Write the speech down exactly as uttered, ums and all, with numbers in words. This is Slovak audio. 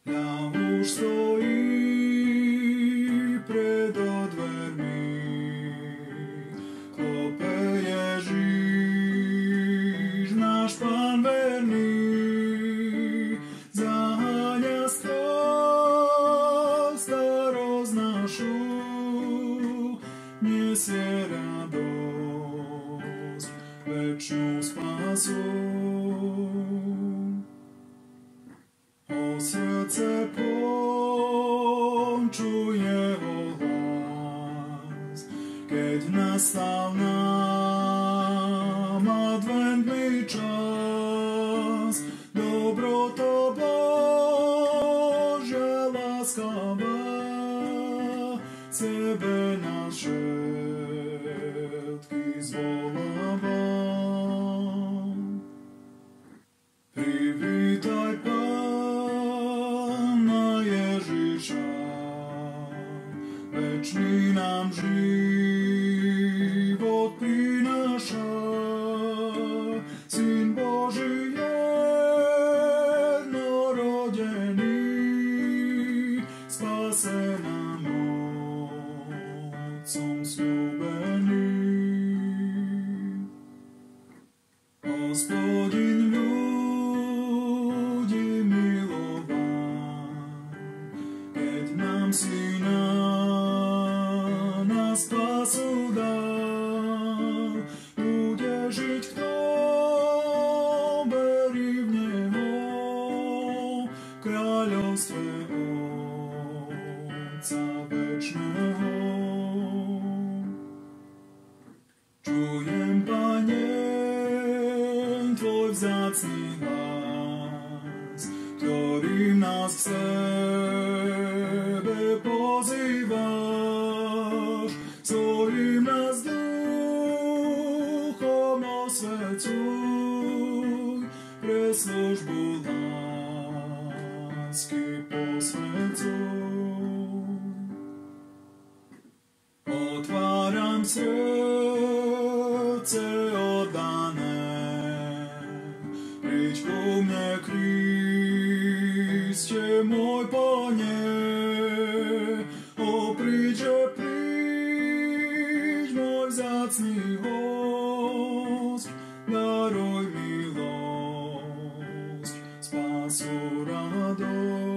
Ja už stojí pred dvermi, klope Ježíš, náš Pán verný, zaháňa strach, starosť našu, nesie radosť, večnú spásu. O srdce počuj jeho hlas, keď nastal nám adventný čas. Dobrota Božia láskavá, sebe nás všetky zvoláva. Privítaj Pána Ježiša, večný nám život prináša. Syn Boží jednorodený, spase nám Otcom sľúbený. Hospodin ľudí miloval, keď nám Syna na spásu dal. Bude žiť, kto verí v Neho, v kráľovstve Otca večného. Čujem, Pane, Tvoj vzácny hlas, ktorým nás k sebe pozývaš. Svojím nás duchom osvecuj, pre službu lásky posvecuj. Otváram srdce oddané, príď ku mne, Kriste môj Pane. O, príď, že príď, môj vzácny host, daruj milosť, spásu, radosť.